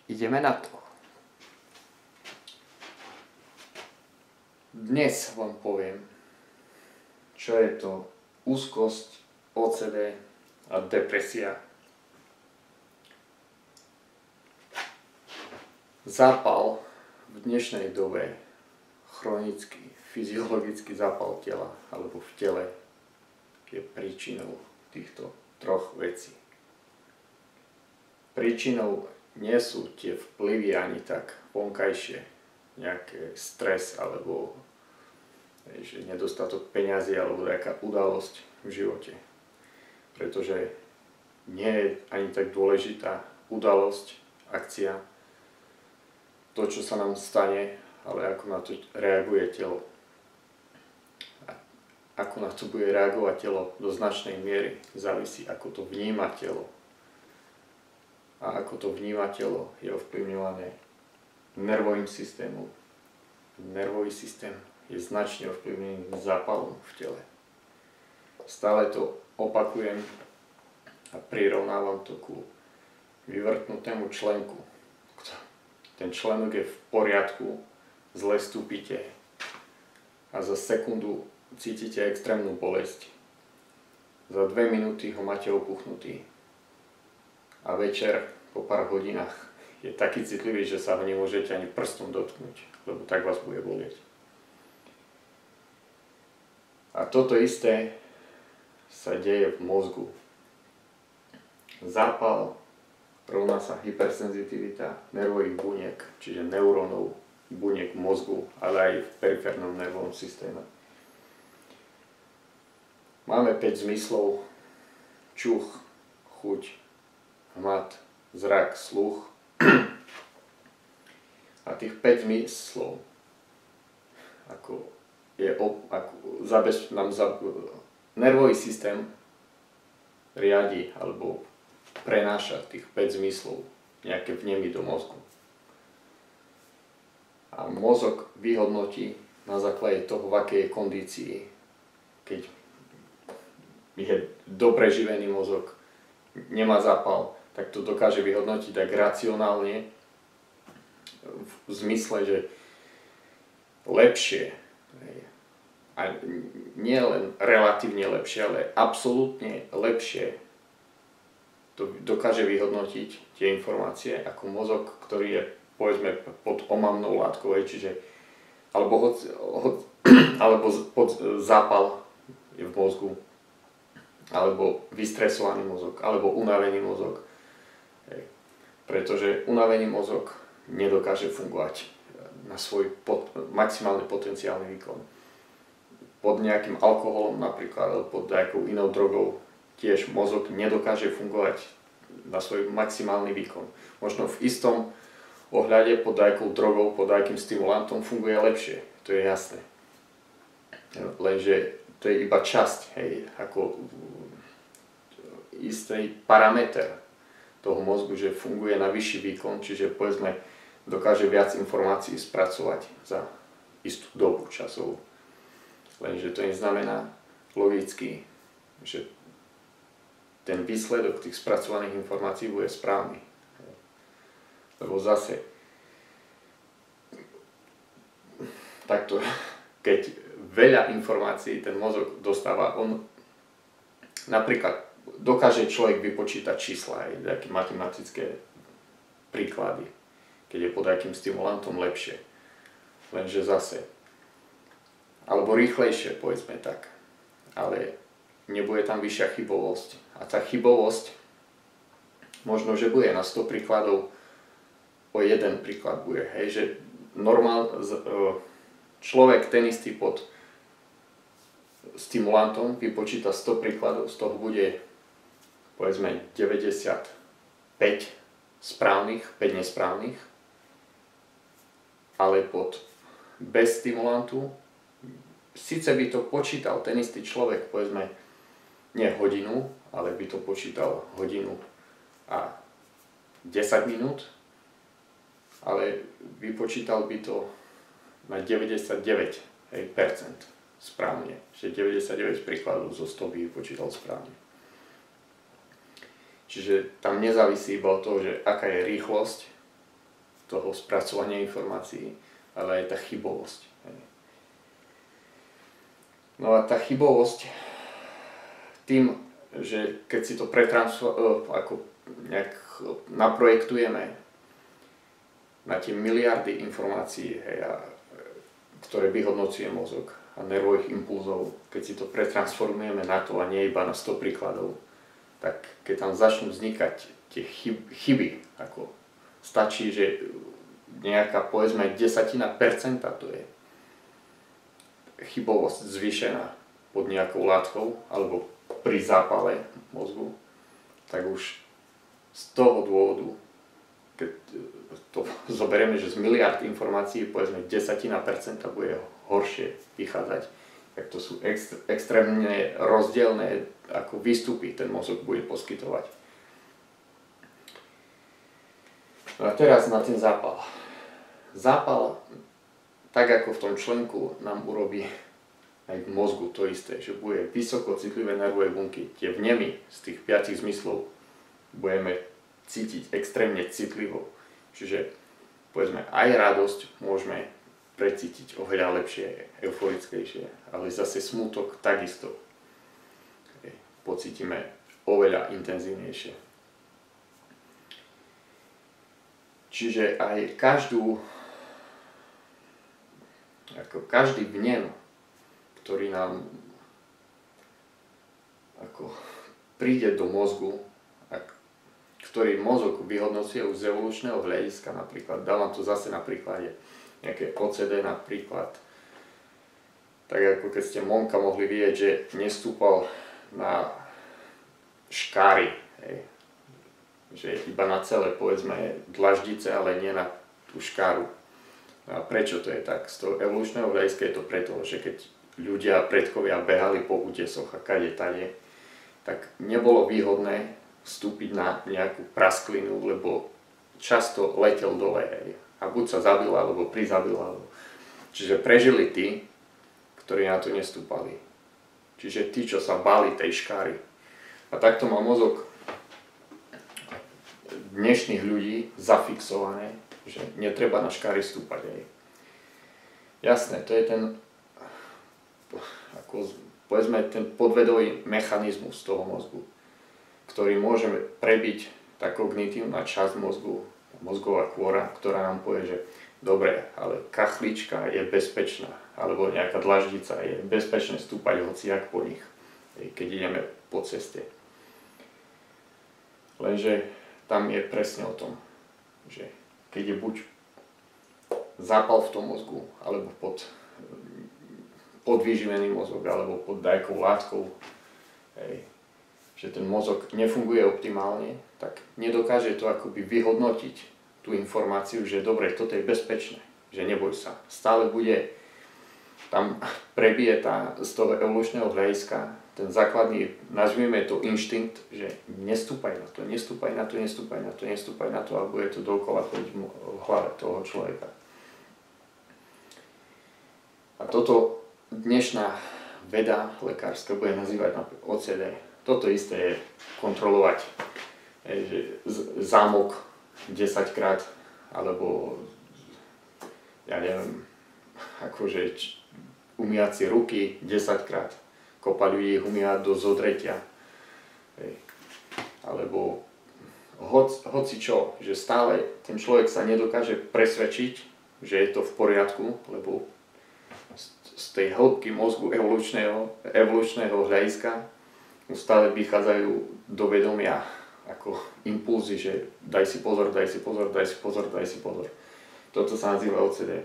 Ideme na to. Dnes vám poviem, čo je to úzkosť, OCD a depresia. Zápal v dnešnej dobe, chronický, fyziologický zápal tela alebo v tele je príčinou týchto troch vecí. Príčinou nie sú tie vplyvy ani tak vonkajšie, nejaký stres alebo že nedostatok peňazí alebo nejaká udalosť v živote. Pretože nie je ani tak dôležitá udalosť, akcia, to, čo sa nám stane, ale ako na to reaguje telo. A ako na to bude reagovať telo do značnej miery závisí, ako to vníma telo. A ako to vníma telo, je ovplyvňované nervovým systémom. Nervový systém je značne ovplyvnený zápalom v tele. Stále to opakujem a prirovnávam to ku vyvrtnutému členku. Ten členok je v poriadku, zle stúpite a za sekundu cítite extrémnu bolesť. Za 2 minúty ho máte opuchnutý. A večer po pár hodinách je taký citlivý, že sa ho nemôžete ani prstom dotknúť, lebo tak vás bude bolieť. A toto isté sa deje v mozgu. Zápal rovná sa hypersenzitivita nervových buniek, čiže neurónov, buniek mozgu, ale aj v periférnom nervovom systéme. Máme 5 zmyslov: čuch, chuť, hmat, zrak, sluch. A tých 5 zmyslov nervový systém riadi alebo prenáša tých 5 zmyslov nejaké vnemy do mozgu. A mozog vyhodnotí na základe toho, v akej je kondícii. Keď je dobre živený mozog, nemá zápal, tak to dokáže vyhodnotiť tak racionálne v zmysle, že lepšie, a nie len relatívne lepšie, ale absolútne lepšie to dokáže vyhodnotiť tie informácie ako mozog, ktorý je povedzme pod omamnou látkou, čiže alebo pod zápal je v mozgu, alebo vystresovaný mozog, alebo unavený mozog. Pretože unavený mozog nedokáže fungovať na svoj maximálny potenciálny výkon. Pod nejakým alkoholom napríklad, alebo pod nejakou inou drogou tiež mozog nedokáže fungovať na svoj maximálny výkon. Možno v istom ohľade pod nejakou drogou, pod nejakým stimulantom funguje lepšie, to je jasné. Lenže to je iba časť, ako istý parameter toho mozgu, že funguje na vyšší výkon, čiže povedzme dokáže viac informácií spracovať za istú dobu časovú. Lenže to neznamená logicky, že ten výsledok tých spracovaných informácií bude správny. Lebo zase takto, keď veľa informácií ten mozog dostáva, on napríklad dokáže človek vypočítať čísla, aj nejaké matematické príklady, keď je pod nejakým stimulantom lepšie. Lenže zase, alebo rýchlejšie, povedzme tak, ale nebude tam vyššia chybovosť. A tá chybovosť možno, že bude na 100 príkladov, o jeden príklad bude. Že človek ten istý pod stimulantom vypočíta 100 príkladov, z toho bude povedzme 95 správnych, 5 nesprávnych, ale bez stimulantu síce by to počítal ten istý človek, povedzme, nie hodinu, ale by to počítal hodinu a 10 minút, ale vypočítal by to na 99% správne, že 99 príkladov zo 100 by vypočítal správne. Čiže tam nezávisí iba od toho, že aká je rýchlosť toho spracovania informácií, ale aj tá chybovosť. No a tá chybovosť tým, že keď si to ako nejak naprojektujeme na tie miliardy informácií, ktoré vyhodnocuje mozog a nervových impulzov, keď si to pretransformujeme na to a nie iba na 100 príkladov, tak keď tam začnú vznikať tie chyby, ako stačí, že nejaká povedzme 10% to je chybovosť zvýšená pod nejakou látkou alebo pri zápale mozgu, tak už z toho dôvodu, keď to zoberieme, že z miliard informácií povedzme 10% bude horšie vychádzať, tak to sú extrémne rozdielne ako výstupy ten mozog bude poskytovať. No a teraz na ten zápal. Zápal, tak ako v tom členku, nám urobí aj v mozgu to isté, že bude vysoko citlivé nervové bunky, tie vnemy z tých 5 zmyslov budeme cítiť extrémne citlivo. Čiže povedzme aj radosť môžeme precítiť oveľa lepšie, euforickejšie, ale zase smútok takisto pocítime oveľa intenzívnejšie. Čiže aj každý vnem, ktorý nám ako príde do mozgu, ktorý mozog vyhodnocuje už z evolučného hľadiska, napríklad, dávam to zase na príklade nejaké OCD napríklad, tak ako keď ste Monka mohli vidieť, že nestúpal na škáry, že iba na celé, povedzme, dlaždice, ale nie na tú škáru. A prečo to je tak? Z toho evolučného hľadiska je to preto, že keď ľudia, predkovia behali po útesoch a kade tade, tak nebolo výhodné vstúpiť na nejakú prasklinu, lebo často letel dole a buď sa zabil, alebo prizabil. Čiže prežili tí, ktorí na to nestúpali. Čiže tí, čo sa báli tej škáry. A takto má mozog dnešných ľudí zafixované, že netreba na škáry stúpať. Jasné, to je ten, ako povedzme, ten podvedový mechanizmus toho mozgu, ktorý môže prebiť tá kognitívna časť mozgu, mozgová kôra, ktorá nám povie, že dobre, ale kachlička je bezpečná, alebo nejaká dlaždica je bezpečné stúpať hociak po nich, keď ideme po ceste. Lenže tam je presne o tom, že keď je buď zápal v tom mozgu, alebo podvyživený mozog, alebo pod nejakou látkou, že ten mozog nefunguje optimálne, tak nedokáže to akoby vyhodnotiť tú informáciu, že dobre, toto je bezpečné, že neboj sa. Stále bude, tam prebije z toho evolučného hľadiska ten základný, nazvime to inštinkt, že nestúpaj na to, nestúpaj na to, nestúpaj na to, nestúpaj na to, a bude to dookola chodiť v hlave toho človeka. A toto dnešná veda lekárska bude nazývať napríklad OCD. Toto isté je kontrolovať že zámok 10-krát, alebo ja neviem, akože umývať si ruky 10-krát, kopa ľudí umývať do zodretia, alebo hoci čo, že stále ten človek sa nedokáže presvedčiť, že je to v poriadku, lebo z tej hĺbky mozgu evolučného hľadiska stále vychádzajú do vedomia ako impulzy, že daj si pozor, daj si pozor, daj si pozor, daj si pozor. Toto sa nazýva OCD.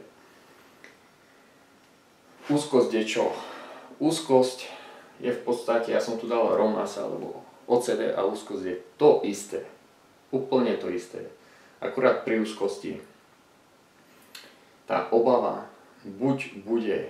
Úzkosť je čo? Úzkosť je v podstate, ja som tu dal rovnasa, alebo OCD a úzkosť je to isté. Úplne to isté. Akurát pri úzkosti tá obava buď bude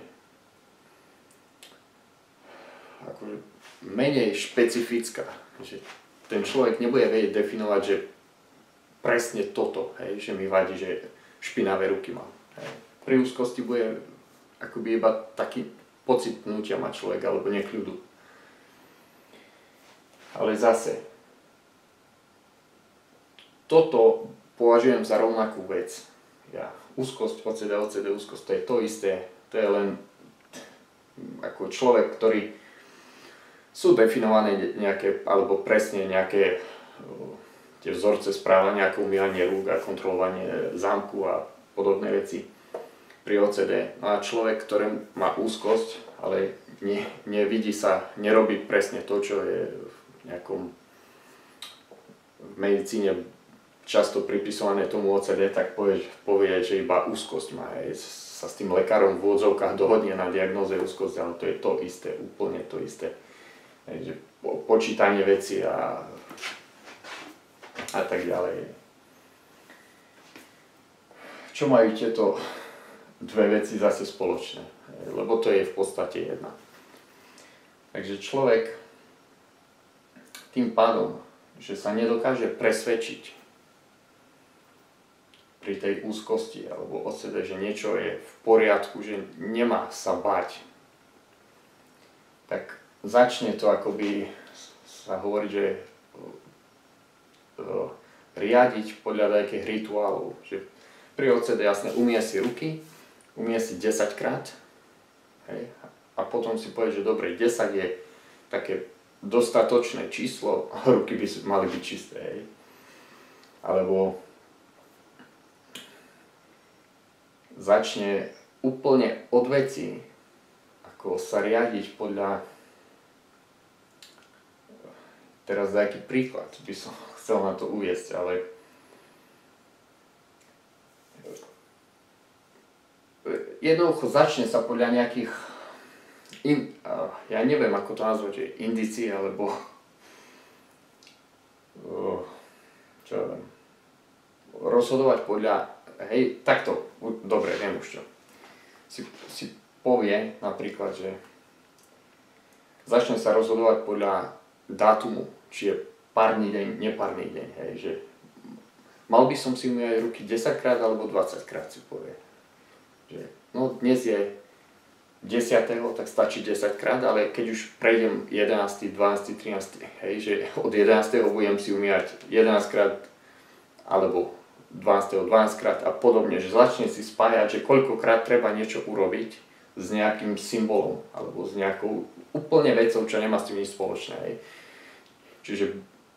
akože menej špecifická, že ten človek nebude vedieť definovať, že presne toto, že mi vadí, že špinavé ruky mám. Pri úzkosti bude akoby iba taký pocit pnutia mať človek alebo nekľudu. Ale zase, toto považujem za rovnakú vec. ja. Úzkosť, OCD, úzkosť, to je to isté. To je len ako človek, ktorý sú definované nejaké, alebo presne nejaké tie vzorce správania, ako umývanie rúk a kontrolovanie zámku a podobné veci pri OCD. No a človek, ktorý má úzkosť, ale nevidí sa, nerobí presne to, čo je v nejakom v medicíne často pripisované tomu OCD, tak povie, že iba úzkosť má. Sa s tým lekárom v úvodzovkách dohodne na diagnóze úzkosti, ale to je to isté, úplne to isté. Takže počítanie veci a tak ďalej. Čo majú tieto dve veci zase spoločné? Lebo to je v podstate jedna. Takže človek tým pádom, že sa nedokáže presvedčiť pri tej úzkosti alebo OCD, že niečo je v poriadku, že nemá sa báť, tak začne to akoby sa hovoriť, že riadiť podľa nejakých rituálov. Že pri OCD jasne umie si ruky, umie si 10 krát, hej, a potom si povie, že dobre, 10 je také dostatočné číslo, ruky by mali byť čisté, hej. Alebo začne úplne od veci, ako sa riadiť podľa, teraz nejaký príklad by som chcel na to uviesť, ale jednoducho začne sa podľa nejakých, ja neviem ako to nazvať, indícií, alebo čo ja viem, rozhodovať podľa, hej, takto, dobre, viem už čo. Si povie napríklad, že začne sa rozhodovať podľa dátumu, či je párny deň, nepárny deň, hej, že mal by som si umývať ruky 10 krát alebo 20 krát, si povie. Že, no dnes je 10. tak stačí 10 krát, ale keď už prejdem 11., 12., 13., hej, že od 11. budem si umývať 11 krát alebo 12. krát a podobne, že začne si spájať, že koľkokrát treba niečo urobiť s nejakým symbolom alebo s nejakou úplne vecou, čo nemá s tým nič spoločné. Hej. Čiže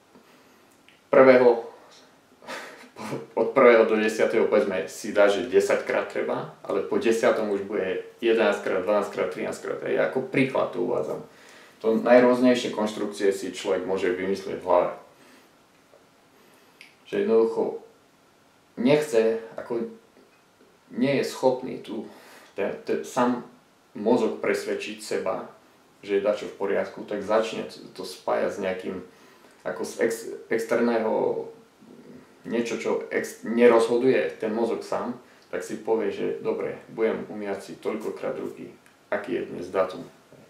od 1. do 10. povedzme si dá, že 10 krát treba, ale po 10. už bude 11 krát, 12 krát, 13 krát. Hej. Ako príklad to uvádzam. To najrôznejšie konštrukcie si človek môže vymyslieť v hlave. Že jednoducho nechce, ako nie je schopný tu sám mozog presvedčiť seba, že je dačo v poriadku, tak začne to spájať s nejakým ako z externého niečo, čo nerozhoduje ten mozog sám, tak si povie, že dobre, budem umývať si toľkokrát ruky, aký je dnes datum.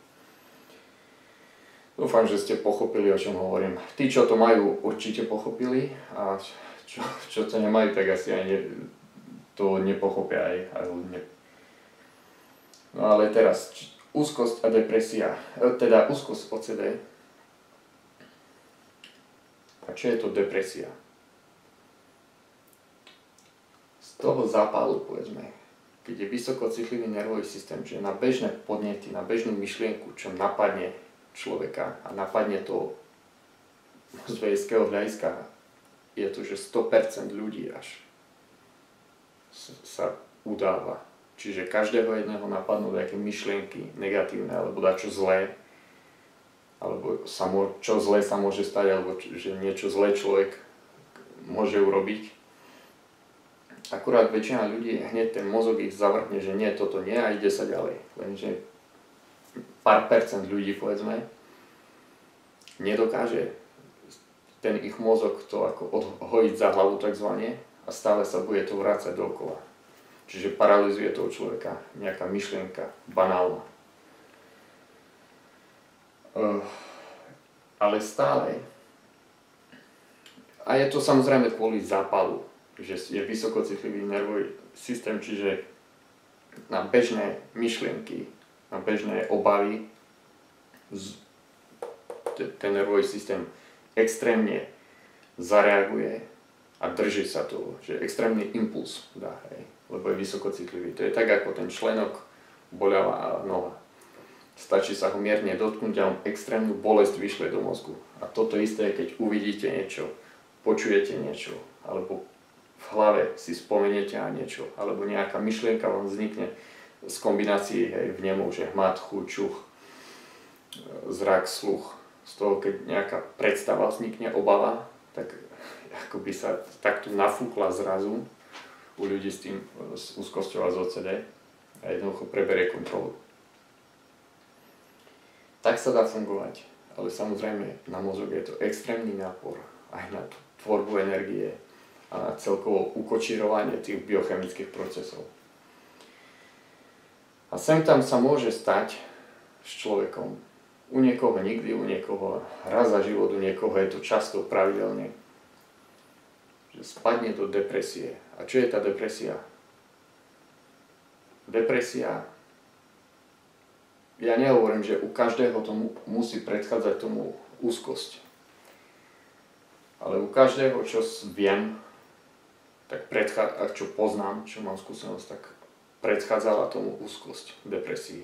Dúfam, že ste pochopili, o čom hovorím. Tí, čo to majú, určite pochopili a čo to nemajú, tak asi aj to nepochopia aj ľudia. No ale teraz, úzkosť a depresia, teda úzkosť OCD. A čo je to depresia? Z toho zápalu, povedzme, keď je vysoko citlivý nervový systém, že na bežné podnety, na bežnú myšlienku, čo napadne človeka a napadne to z vedeckého hľadiska, je to, že 100% ľudí až sa udáva. Čiže každého jedného napadnú nejaké myšlienky negatívne, alebo dačo zlé, alebo čo zlé sa môže stať, alebo že niečo zlé človek môže urobiť. Akurát väčšina ľudí hneď ten mozog ich zavrhne, že nie, toto nie a ide sa ďalej. Lenže pár percent ľudí, povedzme, nedokáže ten ich mozog to ako odhojiť za hlavu takzvané a stále sa bude to vrácať dookola. Čiže paralizuje toho človeka nejaká myšlienka, banálna. Ale stále, a je to samozrejme kvôli zápalu, že je vysokocitlivý nervový systém, čiže na bežné myšlienky, na bežné obavy ten nervový systém extrémne zareaguje a drží sa toho, že extrémny impuls dá, hej, lebo je vysokocitlivý. To je tak ako ten členok, boľavá noha. Stačí sa ho mierne dotknúť a on extrémnu bolesť vyšle do mozgu. A toto isté je, keď uvidíte niečo, počujete niečo, alebo v hlave si spomeniete na niečo, alebo nejaká myšlienka vám vznikne z kombinácií, hej, vnemov, že hmat, chuť, čuch, zrak, sluch. Z toho, keď nejaká predstava vznikne, obava, tak akoby sa takto nafúkla zrazu u ľudí s tým, s úzkosťou a z OCD a jednoducho preberie kontrolu. Tak sa dá fungovať, ale samozrejme na mozog je to extrémny nápor aj na tvorbu energie a na celkovo ukočírovanie tých biochemických procesov. A sem tam sa môže stať s človekom. U niekoho nikdy, u niekoho raz za život, u niekoho je to často, pravidelne, že spadne do depresie. A čo je tá depresia? Depresia, ja nehovorím, že u každého tomu musí predchádzať tomu úzkosť. Ale u každého, čo viem, tak a čo poznám, čo mám skúsenosť, tak predchádzala tomu úzkosť, depresii.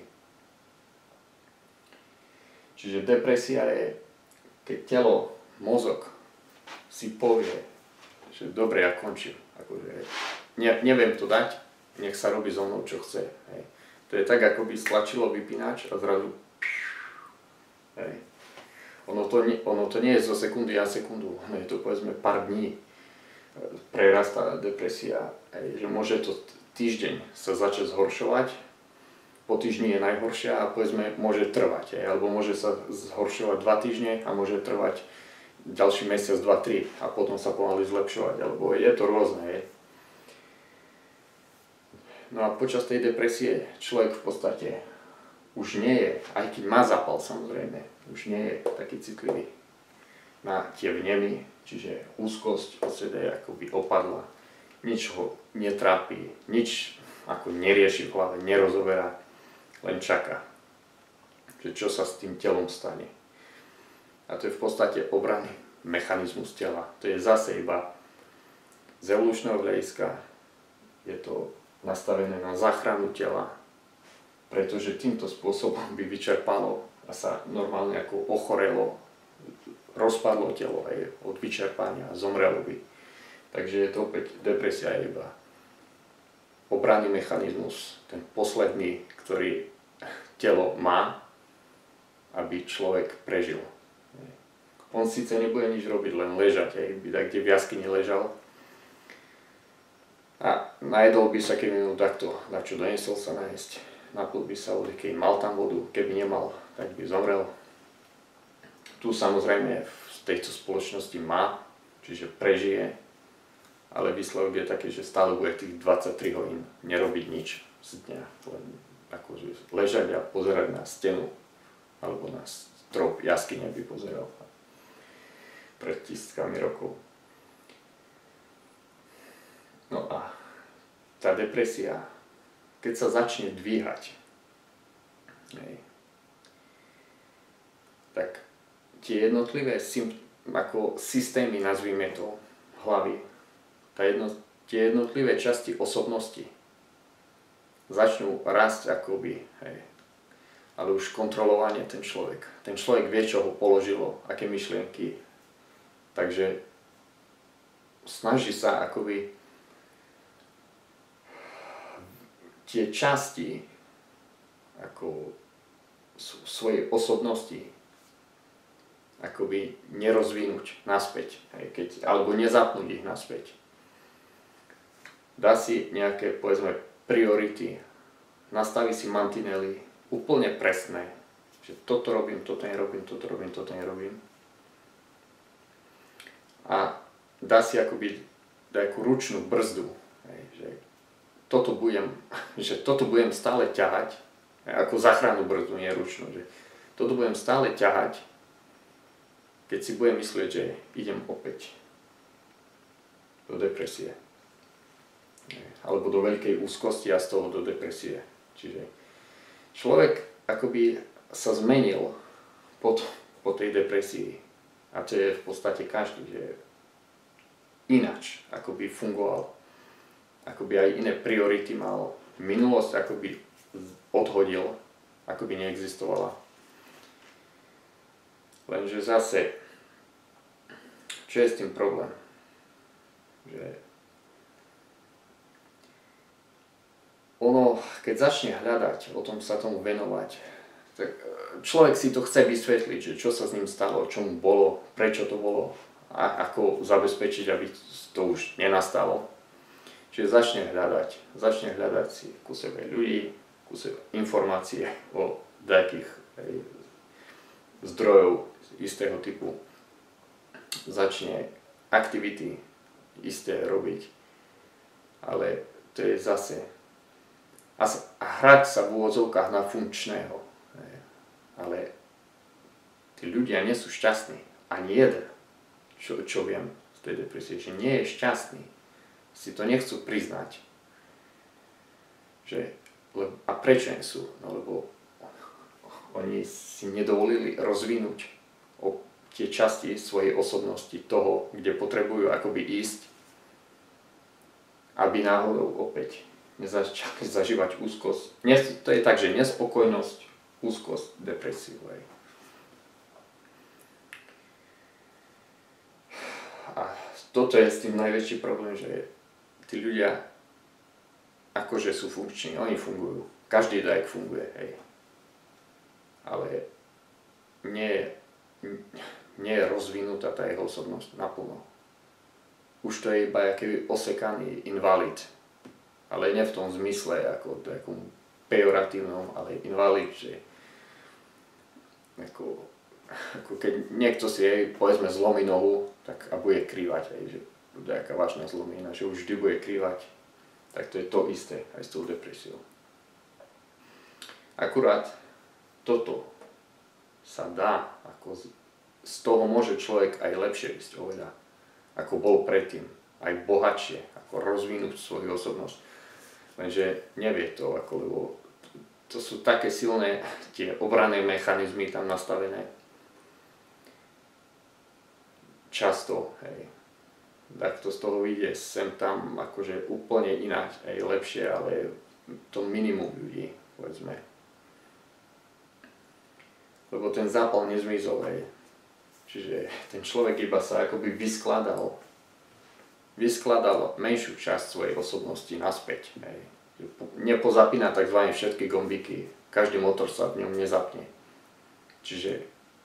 Čiže depresia je, keď telo, mozog si povie, že dobre, ja končím. Akože, neviem to dať, nech sa robí so mnou, čo chce. Hej. To je tak, ako by stlačilo vypínač a zrazu... Hej. Ono to nie je zo sekundy na sekundu, je to povedzme pár dní. Prerastá depresia, hej, že môže to týždeň sa začať zhoršovať, po týždni je najhoršia a povedzme môže trvať, hej, alebo môže sa zhoršovať 2 týždne a môže trvať ďalší mesiac, 2, 3 a potom sa pomaly zlepšovať, alebo je to rôzne. Hej. No a počas tej depresie človek v podstate už nie je, aj keď má zápal samozrejme, už nie je taký citlivý na tie vnemy, čiže úzkosť OCD akoby opadla, nič ho netrápi, nič ako nerieši v hlave, nerozoberá, len čaká, že čo sa s tým telom stane. A to je v podstate obranný mechanizmus tela. To je zase iba z evolučného hľadiska, je to nastavené na záchranu tela, pretože týmto spôsobom by vyčerpalo a sa normálne ako ochorelo, rozpadlo telo aj od vyčerpania a zomrelo by. Takže je to opäť depresia je iba obranný mechanizmus, ten posledný, ktorý telo má, aby človek prežil. On síce nebude nič robiť, len ležať, by tak kde v jaskyni ležal. A najedol by sa, keby mu takto načo donesol sa najesť. Napil by sa vody, keď mal tam vodu, keby nemal, tak by zomrel. Tu samozrejme v tejto spoločnosti má, čiže prežije, ale výsledok je taký, že stále bude tých 23 hodín nerobiť nič z dňa. Len akože ležať a pozerať na stenu alebo na strop jaskyne by pozeral pred tisíckami rokov. No a tá depresia, keď sa začne dvíhať, tak tie jednotlivé ako systémy, nazvime to, hlavy, tie jednotlivé časti osobnosti začnú rásť akoby, ale už kontrolovanie ten človek. Ten človek vie, čo ho položilo, aké myšlienky, takže snaží sa akoby tie časti ako svojej osobnosti akoby nerozvinúť naspäť, alebo nezapnúť ich naspäť. Dá si nejaké, povedzme, priority, nastaví si mantinely úplne presné, že toto robím, toto nerobím, toto robím, toto nerobím. A dá si akoby takú ručnú brzdu, že toto budem stále ťahať, ako záchrannú brzdu, nie ručnú, že toto budem stále ťahať, keď si budem myslieť, že idem opäť do depresie. Alebo do veľkej úzkosti a z toho do depresie. Čiže človek akoby sa zmenil po tej depresii. A to je v podstate každý, že inač, ako by fungoval, ako by aj iné priority mal, minulosť ako by odhodil, ako by neexistovala. Lenže zase, čo je s tým problém? Že ono, keď začne hľadať, o tom sa tomu venovať, tak človek si to chce vysvetliť, že čo sa s ním stalo, čo mu bolo, prečo to bolo a ako zabezpečiť, aby to už nenastalo. Čiže začne hľadať si ku sebe ľudí, ku sebe informácie o nejakých zdrojov istého typu. Začne aktivity isté robiť, ale to je zase a hrať sa v úvodzovkách na funkčného. Ale tí ľudia nie sú šťastní. Ani jeden, čo viem z tej depresie, že nie je šťastný. Si to nechcú priznať. A prečo nie sú? No lebo oni si nedovolili rozvinúť tie časti svojej osobnosti, toho, kde potrebujú akoby ísť, aby náhodou opäť nezačali zažívať úzkosť. To je tak, že nespokojnosť, úzkosť, depresiu. A toto je s tým najväčší problém, že tí ľudia akože sú funkční, oni fungujú. Každý dajk funguje, hej. Ale nie je rozvinutá tá jeho osobnosť naplno. Už to je iba aký osekaný invalid. Ale nie v tom zmysle, ako takom pejoratívnom, ale invalid, že ako keď niekto si povedzme zlomí nohu, tak a bude krývať, že bude aká vážna zlomina, že už vždy bude krývať, tak to je to isté aj s tou depresiou. Akurát toto sa dá, ako z toho môže človek aj lepšie ísť oveľa, ako bol predtým, aj bohatšie, ako rozvinúť svoju osobnosť. Lenže nevie to, lebo to sú také silné tie obranné mechanizmy tam nastavené. Často, tak to z toho ide sem tam akože úplne ináč, lepšie, ale to minimum ľudí, povedzme. Lebo ten zápal nezmizol, Čiže ten človek iba sa akoby vyskladal menšiu časť svojej osobnosti naspäť. Nepozapína tzv. Všetky gombiky, každý motor sa v ňom nezapne. Čiže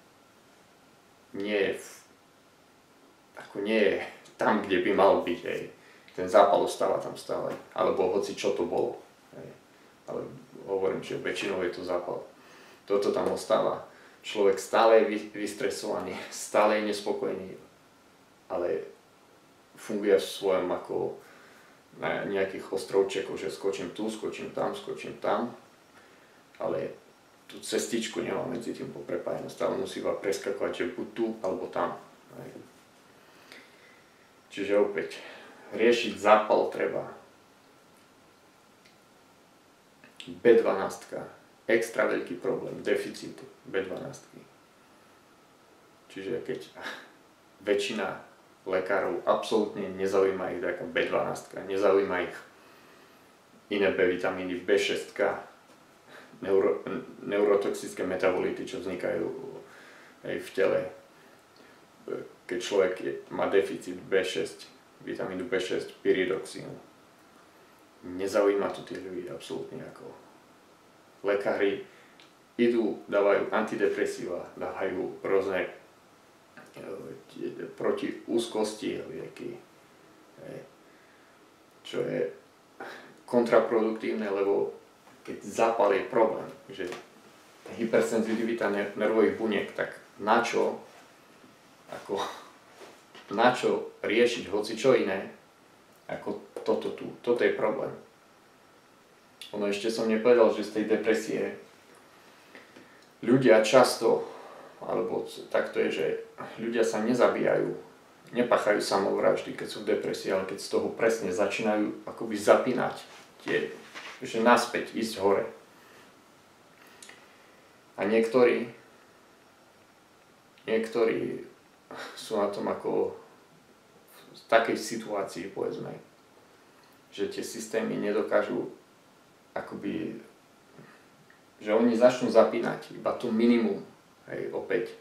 nie je tam, kde by mal byť. Ten zápal ostáva tam stále, alebo hoci čo to bolo. Ale hovorím, že väčšinou je to zápal. Toto tam ostáva. Človek stále je vystresovaný, stále je nespokojný, ale funguje v svojom ako na nejakých ostrovčekoch, že skočím tu, skočím tam, ale tú cestičku nemá medzi tým poprepájenú, stále musí iba preskakovať, že buď tu, alebo tam. Čiže opäť, riešiť zápal treba. B12, extra veľký problém, deficit B12. Čiže keď väčšina lekárov absolútne nezaujíma ich taká B12, nezaujíma ich iné B vitamíny, B6, neurotoxické metabolity, čo vznikajú v tele. Keď človek má deficit B6, vitamínu B6, pyridoxínu. Nezaujíma to tých ľudí absolútne ako. Lekári idú, dávajú antidepresíva, dávajú rôzne proti úzkosti lieky, čo je kontraproduktívne, lebo keď zápal je problém, že hypersenzitivita nervových buniek, tak na čo riešiť hoci čo iné ako toto tu. Toto je problém. Ono ešte som nepovedal, že z tej depresie ľudia často, alebo takto je, že ľudia sa nezabíjajú, nepáchajú samovraždy, keď sú v depresii, ale keď z toho presne začínajú akoby zapínať že naspäť ísť hore. A niektorí sú na tom ako takej situácii, povedzme, že tie systémy nedokážu akoby, že oni začnú zapínať iba to minimum, hej, opäť,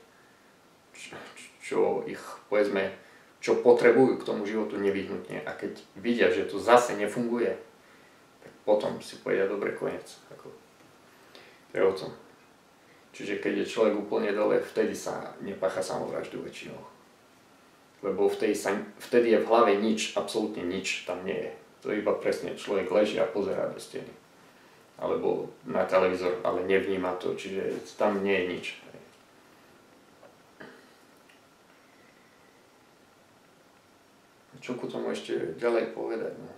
čo ich, povedzme, čo potrebujú k tomu životu nevyhnutne, a keď vidia, že to zase nefunguje, tak potom si povedia, dobre, koniec. To je o tom. Čiže keď je človek úplne dole, vtedy sa nepácha samovraždu väčšinou. Lebo vtedy je v hlave nič, absolútne nič tam nie je. To iba presne človek leží a pozerá do steny. Alebo na televízor, ale nevníma to, čiže tam nie je nič. Čo ku tomu ešte ďalej povedať? No?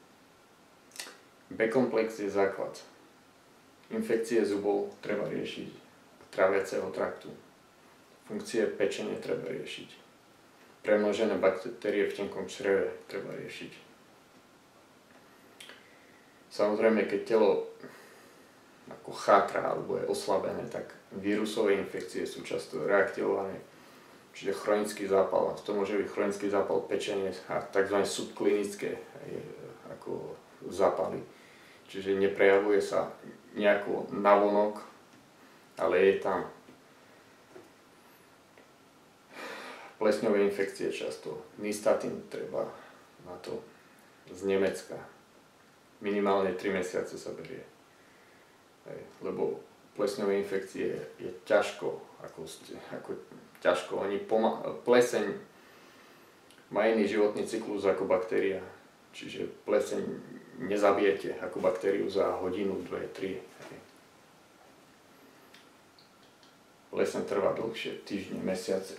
B-komplex je základ. Infekcie zubov treba riešiť, tráviaceho traktu. Funkcie pečene treba riešiť. Premnožené baktérie v tenkom čreve treba riešiť. Samozrejme, keď telo ako chátra alebo je oslabené, tak vírusové infekcie sú často reaktivované. Čiže chronický zápal, to môže byť chronický zápal pečene a tzv. Subklinické ako zápaly. Čiže neprejavuje sa nejako navonok, ale je tam. Plesňové infekcie často. Nystatin treba na to z Nemecka. Minimálne 3 mesiace sa berie. Lebo plesňové infekcie je ťažko, ako ťažko. Pleseň má iný životný cyklus ako baktéria. Čiže pleseň nezabijete ako baktériu za hodinu, 2, 3. Pleseň trvá dlhšie, týždne, mesiace.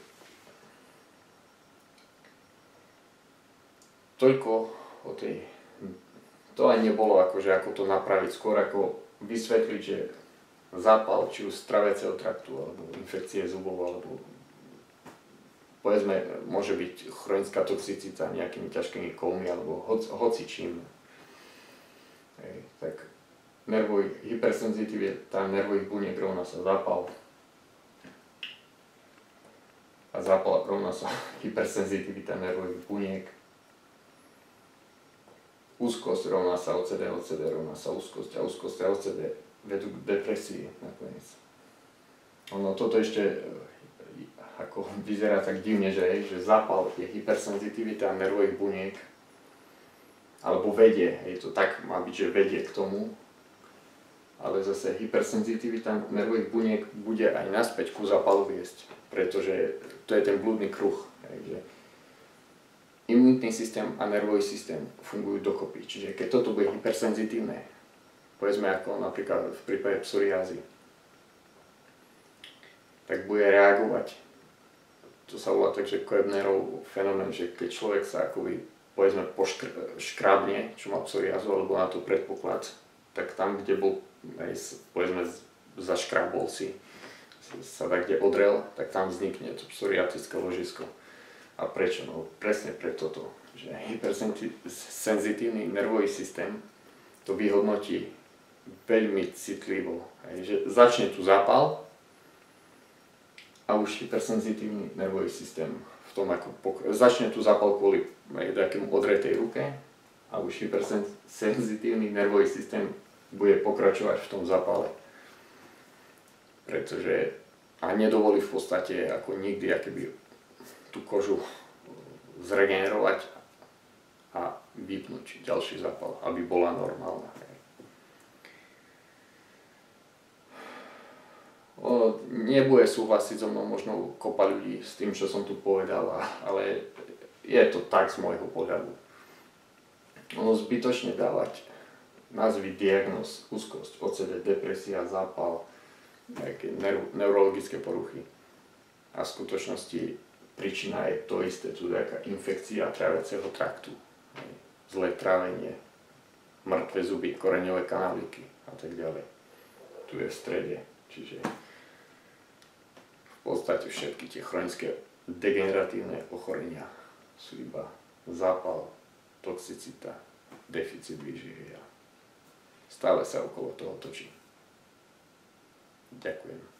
Toľko o tej... To aj nebolo akože ako to napraviť, skôr ako vysvetliť, že zápal, či už z traviaceho traktu, alebo infekcie zubov, alebo povedzme, môže byť chronická toxicita nejakými ťažkými kovmi, alebo hocičím. Tak nervový hypersenzitivita nervových buniek rovná sa zápal. A zápal rovná sa hypersenzitivita nervových buniek. Úzkosť rovná sa OCD, OCD rovná sa úzkosť a úzkosť a OCD vedú k depresii nakoniec. Ono toto ešte ako vyzerá tak divne, že zápal je hypersenzitivita nervových buniek, alebo vedie, to tak má byť, že vedie k tomu, ale zase hypersenzitivita nervových buniek bude aj naspäť ku zápalu viesť, pretože to je ten blúdny kruh. Imunitný systém a nervový systém fungujú dokopy, čiže keď toto bude hypersenzitívne, povedzme ako napríklad v prípade psoriázy, tak bude reagovať. To sa volá takže Koebnerov fenomén, že keď človek sa akoby, povedzme, škrábne, čo má psoriázu, alebo na to predpoklad, tak tam, kde bol, povedzme, zaškrábol si, sa tak kde odrel, tak tam vznikne to psoriatické ložisko. A prečo? No presne preto to, že hypersenzitívny nervový systém to vyhodnotí veľmi citlivo. Že začne tu zápal a už hypersenzitívny nervový systém v tom ako začne tu zápal kvôli takému odretej ruke a už hypersenzitívny nervový systém bude pokračovať v tom zápale. Pretože a nedovolí v podstate ako nikdy akoby tú kožu zregenerovať a vypnúť ďalší zápal, aby bola normálna. Nebude súhlasiť so mnou možno kopa ľudí s tým, čo som tu povedal, ale je to tak z môjho pohľadu. Ono zbytočne dávať názvy diagnóz, úzkosť, OCD, depresia, zápal, nejaké neurologické poruchy. A v skutočnosti príčina je to isté, tu nejaká infekcia tráviaceho traktu, zlé trávenie, mŕtve zuby, koreňové kanáliky a tak ďalej. Tu je v strede, čiže v podstate všetky tie chronické degeneratívne ochorenia sú iba zápal, toxicita, deficit výživy a stále sa okolo toho točí. Ďakujem.